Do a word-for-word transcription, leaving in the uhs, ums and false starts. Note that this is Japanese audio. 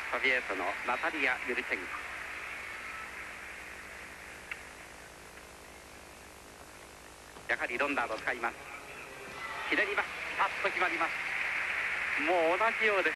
ソビエトのナタリア・ユルチェンコ。やはりロンダードを使います。ひねります。パッと決まります。もう同じようです。